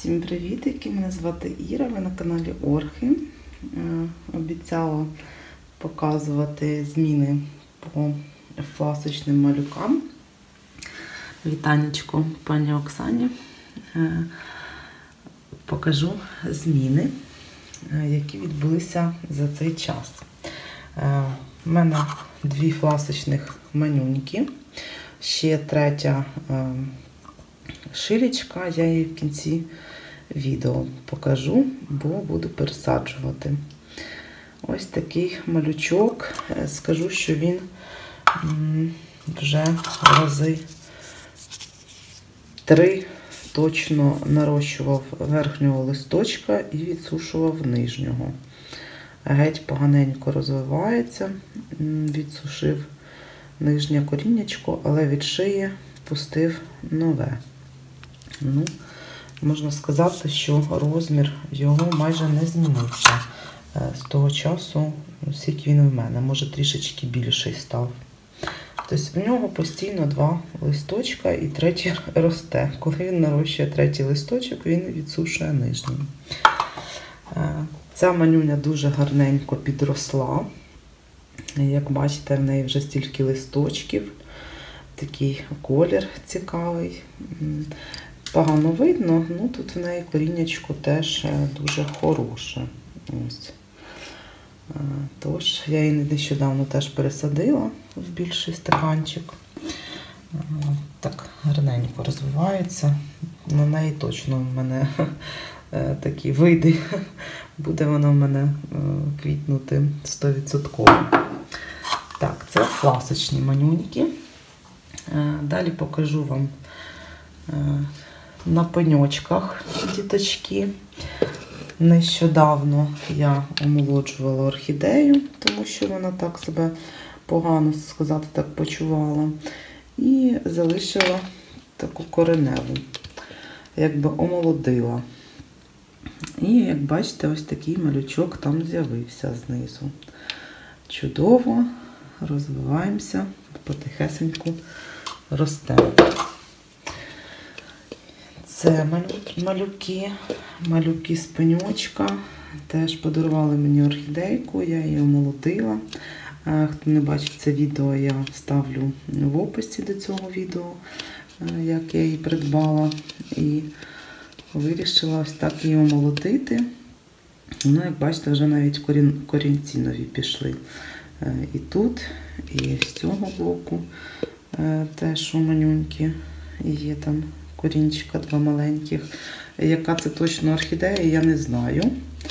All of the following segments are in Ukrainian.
Всім привітики! Мене звати Іра, ви на каналі Орхи. Обіцяла показувати зміни по фласочним малюкам. Вітанечко пані Оксані. Покажу зміни, які відбулися за цей час. У мене дві фласочних манюньки, ще третя шилечка, я її в кінці відео покажу, бо буду пересаджувати. Ось такий малючок. Скажу, що він вже рази 3 точно нарощував верхнього листочка і відсушував нижнього. Геть поганенько розвивається, відсушив нижнє коріннячко, але від шиї пустив нове. Можна сказати, що розмір його майже не змінився з того часу, скільки він в мене. Може, трішечки більший став. Тобто в нього постійно 2 листочка і третій росте. Коли він нарощує третій листочок, він відсушує нижній. Ця манюня дуже гарненько підросла. Як бачите, в неї вже стільки листочків. Такий колір цікавий. Погано видно, ну тут в неї коріннячко теж дуже хороше. Ось. Тож, я її нещодавно теж пересадила в більший стаканчик. Так гарненько розвивається. На неї точно в мене такі види. Буде вона в мене квітнути 100%. Так, це фласочні манюньки. Далі покажу вам на пеньочках діточки. Нещодавно я омолоджувала орхідею, тому що вона так себе погано, сказати так, почувала. І залишила таку кореневу, якби омолодила. І, як бачите, ось такий малючок там з'явився знизу. Чудово, розвиваємося, потихесеньку ростемо. Це малюки з пеньочка. Теж подарували мені орхідейку, я її омолодила. Хто не бачить це відео, я ставлю в описі до цього відео, як я її придбала. І вирішила ось так її омолодити. Ну, як бачите, вже навіть корінці нові пішли. І тут, і з цього боку теж у манюньки є там корінчика 2 маленьких. Яка це точно орхідея, я не знаю.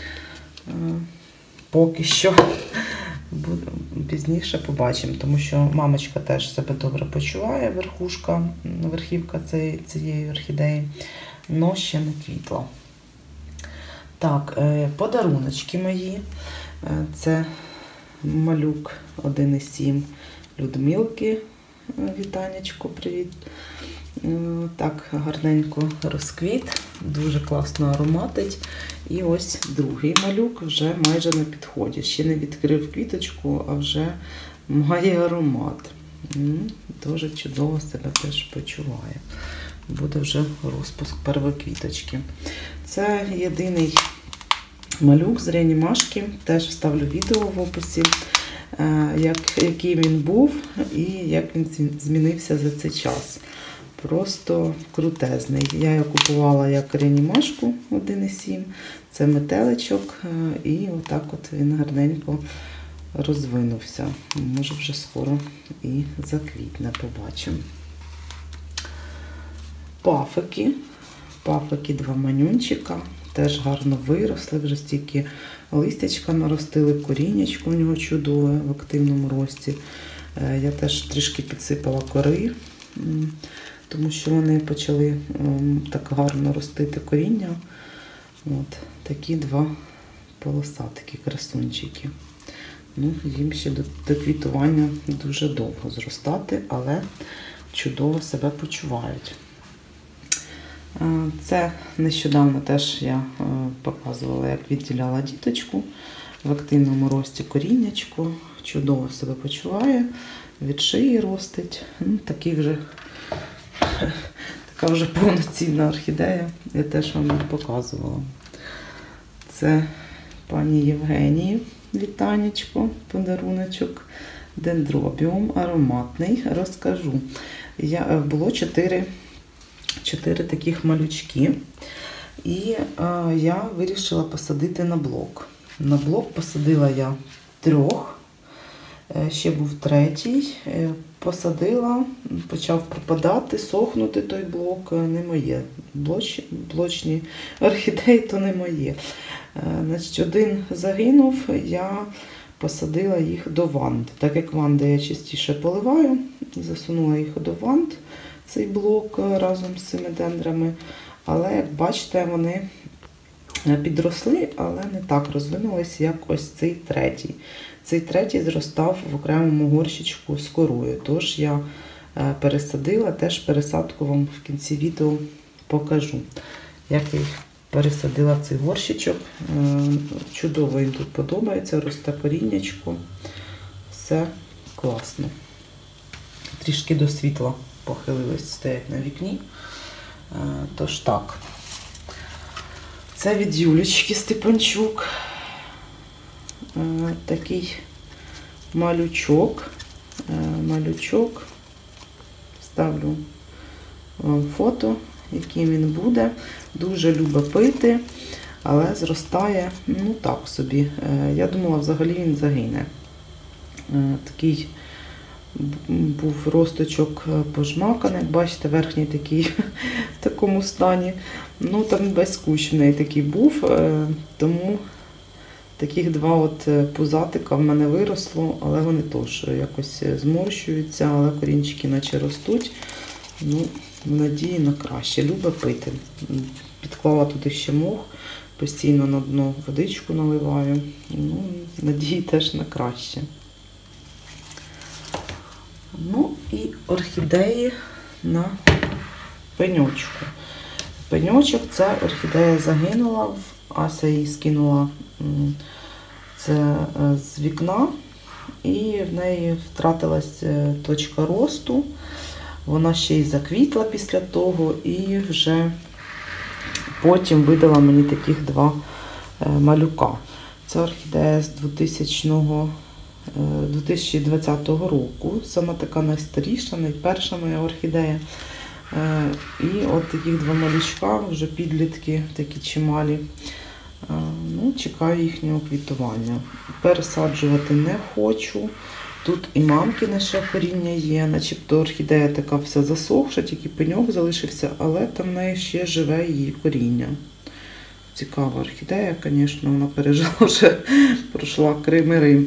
Поки що. Пізніше побачимо, тому що мамочка теж себе добре почуває, верхівка цієї орхідеї, але ще не квітла. Так, подаруночки мої. Це малюк 1,7 Людмилки. Вітанечко, привіт. Так, гарненько розквіт, дуже класно ароматить. І ось другий малюк вже майже на підході. Ще не відкрив квіточку, а вже має аромат. Дуже чудово себе теж почуває. Буде вже розпуск первоквіточки. Це єдиний малюк з реанімашки. Теж вставлю відео в описі, який він був і як він змінився за цей час. Просто крутезний. Я його купувала як реанімашку 1,7. Це метеличок. І отак от він гарненько розвинувся. Може вже скоро і заквітне, побачимо. Пафики. Пафики 2 манюнчика. Теж гарно виросли, вже стільки листячка наростили, коріннячко у нього чудове в активному рості. Я теж трішки підсипала кори, тому що вони почали так гарно ростити коріння. От такі 2 полосатики красунчики. Ну, їм ще до квітування дуже довго зростати, але чудово себе почувають. Це нещодавно теж я показувала, як відділяла діточку. В активному рості коріннячко, чудово себе почуває, від шиї ростить. Такий вже така вже повноцінна орхідея. Я теж вам їх показувала. Це пані Євгенії, вітанечко, подаруночок. Дендробіум ароматний, розкажу. Було 4 таких малючки. І я вирішила посадити на блок. На блок посадила я 3. Ще був 3. Посадила, почав пропадати, сохнути той блок. Не моє. Блочні орхідеї то не моє. Значить, 1 загинув, я посадила їх до вант. Так як ванди я частіше поливаю, засунула їх до вант, цей блок разом з цими дендрами. Але, як бачите, вони підросли, але не так розвинулися, як ось цей 3. Цей 3 зростав в окремому горщичку з корою. Тож я пересадила, теж пересадку вам в кінці відео покажу, як я їх пересадила в цей горщичок. Чудово їм тут подобається, росте коріннячко. Все класно. Трішки до світла похилились, стоять на вікні. Тож так. Це від Юлічки Степанчук. Такий малючок. Ставлю вам фото, яким він буде. Дуже любить пити, але зростає, ну так собі. Я думала, взагалі він загине. Такий був росточок пожмаканий, як бачите, верхній такий в такому стані. Ну, там весь кущ в неї такий був, тому таких 2 от пузатика в мене виросло, але вони теж якось зморщуються, але корінчики наче ростуть. Ну, в надії на краще. Любить пити. Підклала туди ще мох, постійно на дно водичку наливаю. Ну, надії теж на краще. Ну і орхідеї на пеньочку. Пеньочок, це орхідея загинула, Ася її скинула це з вікна, і в неї втратилась точка росту. Вона ще й заквітла після того, і вже потім видала мені таких 2 малюка. Це орхідея з 2020 року. Саме така найстаріша, найперша моя орхідея. І от таких 2 малючка, вже підлітки, такі чималі. Ну, чекаю їхнього квітування. Пересаджувати не хочу. Тут і мамкине ще коріння є, начебто орхідея така вся засохша, тільки пеньок залишився, але там в неї ще живе її коріння. Цікава орхідея, звісно, вона пережила вже, пройшла Крим.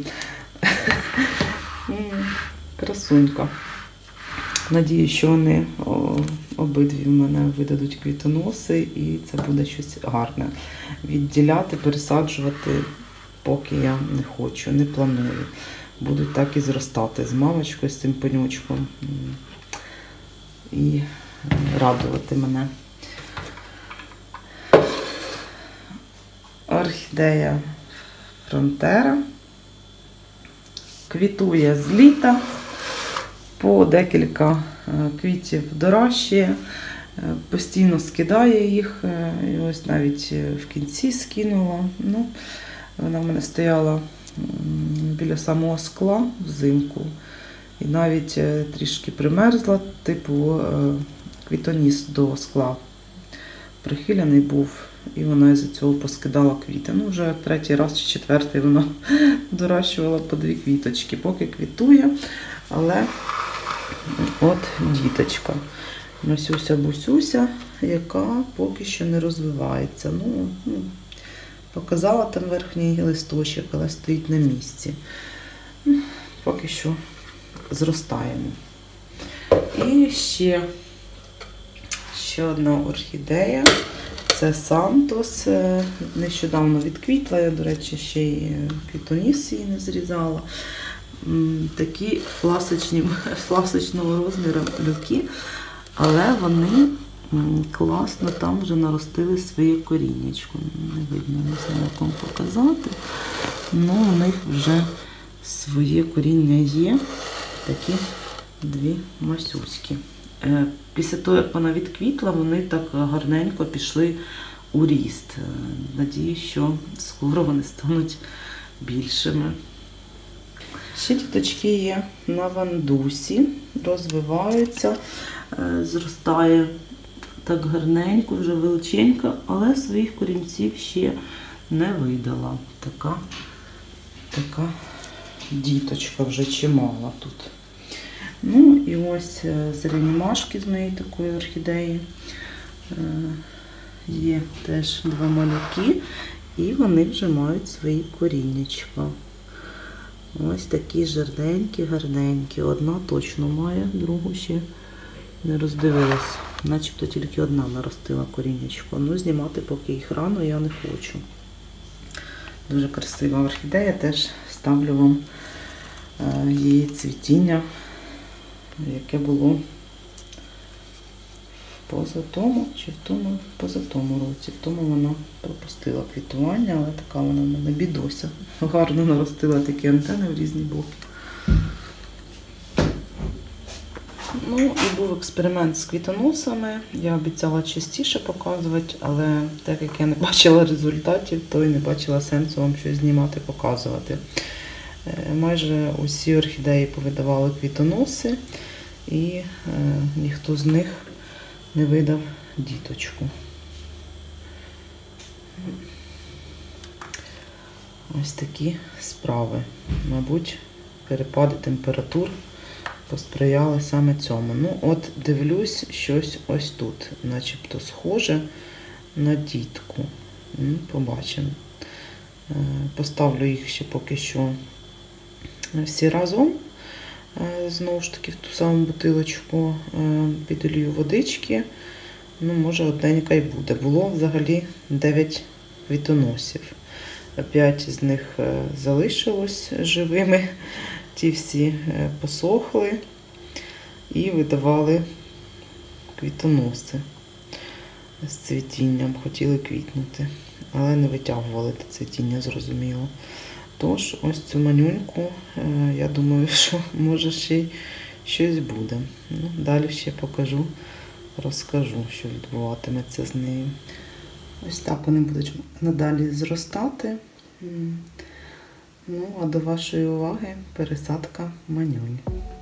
Красунька. Надію, що вони обидві в мене видадуть квітоноси, і це буде щось гарне. Відділяти, пересаджувати поки я не хочу, не планую. Будуть так і зростати з мамочкою, з цим пеньочком. І радувати мене. Орхідея Фронтера. Квітує з літа. По декілька квітів доращує. Постійно скидає їх. І ось навіть в кінці скинула. Ну, вона в мене стояла біля самого скла взимку. І навіть трішки примерзла, типу квітоніс до скла прихилений був. І вона із-за цього поскидала квіти. Ну, вже 3-й раз чи 4-й вона доращувала по 2 квіточки. Поки квітує, але от діточка. Масюся-бусюся, яка поки що не розвивається. Ну, показала там верхній листочок, але стоїть на місці. Поки що зростаємо. І ще одна орхідея. Це Сантос. Нещодавно відквітла. Я, до речі, ще й квітоніс її не зрізала. Такі фласочного розміру люки. Але вони класно там вже наростили своє коріннячко. Не видно, не знаю, як вам показати. Ну, у них вже своє коріння є. Такі 2 масюськи. Після того, як вона відквітла, вони так гарненько пішли у ріст. Надіюсь, що скоро вони стануть більшими. Ще діточки є на вандусі, розвиваються, зростає так гарненько, вже величенька, але своїх корінців ще не видала. Така діточка вже чимала тут. Ну і ось зелені машки з моєї такої орхідеї. Є теж два малюки, і вони вже мають свої коріннячка. Ось такі жирненькі, гарненькі. Одна точно має, другу ще не роздивилась. Начебто тільки одна наростила коріннячко. Ну, знімати поки їх рано я не хочу. Дуже красива орхідея, теж ставлю вам її цвітіння, яке було позатому чи позатому році. В тому вона пропустила квітування, але така вона в мене бідося. Гарно наростила такі антени в різні боки. Ну і був експеримент з квітоносами. Я обіцяла частіше показувати, але так як я не бачила результатів, то і не бачила сенсу вам щось знімати, показувати. Майже усі орхідеї повидавали квітоноси, і ніхто з них не видав діточку. Ось такі справи. Мабуть, перепади температур посприяли саме цьому. Ну, от дивлюсь, щось ось тут, начебто схоже на дітку. Побачимо. Поставлю їх ще поки що всі разом. Знову ж таки, в ту саму бутилочку підолью водички. Ну, може, одненька і буде. Було взагалі 9 квітоносів. 5 з них залишилось живими. Ті всі посохли і видавали квітоноси з цвітінням. Хотіли квітнути, але не витягували те цвітіння, зрозуміло. Тож, ось цю манюньку, я думаю, що може ще й щось буде. Ну, далі ще покажу, розкажу, що відбуватиметься з нею. Ось так вони будуть надалі зростати. Ну, а до вашої уваги пересадка манюнь.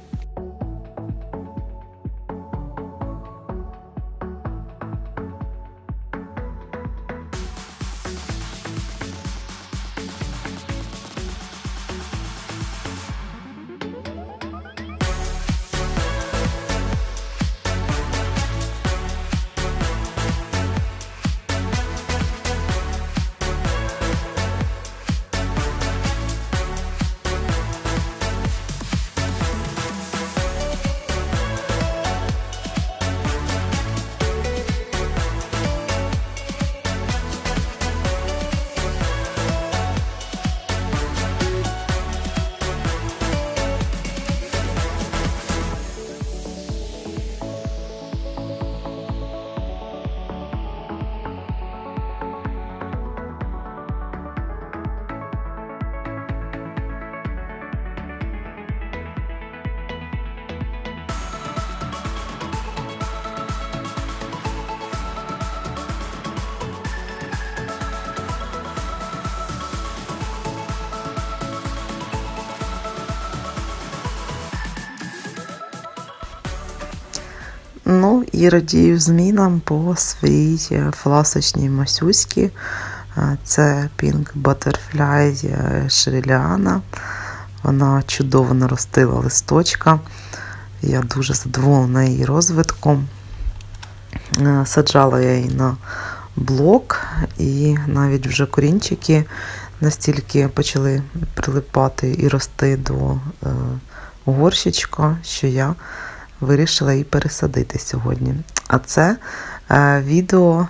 Ну і радію змінам по своїй фласочній масюськи. Це Pink Butterfly Шріліана. Вона чудово наростила листочка. Я дуже задоволена її розвитком. Саджала я її на блок, і навіть вже корінчики настільки почали прилипати і рости до горщичка, що я вирішила її пересадити сьогодні. А це відео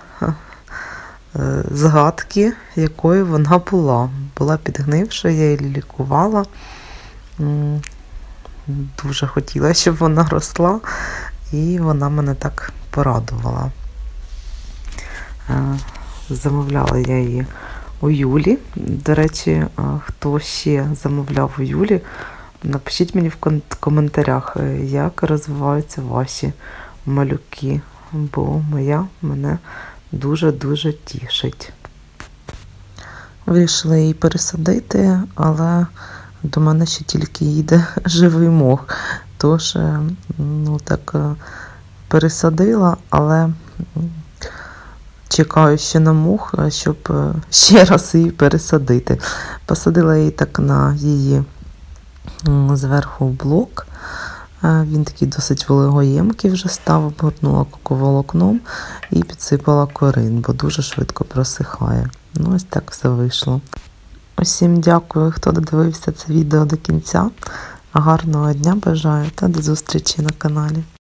згадки, якою вона була. Була підгнивша, я її лікувала. Дуже хотіла, щоб вона росла, і вона мене так порадувала. Замовляла я її у Юлі. До речі, хто ще замовляв у Юлі, напишіть мені в коментарях, як розвиваються ваші малюки, бо моя мене дуже-дуже тішить. Вирішила її пересадити, але до мене ще тільки їде живий мох. Тож, так пересадила, але чекаю ще на мох, щоб ще раз її пересадити. Посадила її так на її зверху блок. Він такий досить вологоємкий вже став, обгорнула коковолокном і підсипала корин, бо дуже швидко просихає. Ну, ось так все вийшло. Усім дякую, хто додивився це відео до кінця. Гарного дня бажаю та до зустрічі на каналі.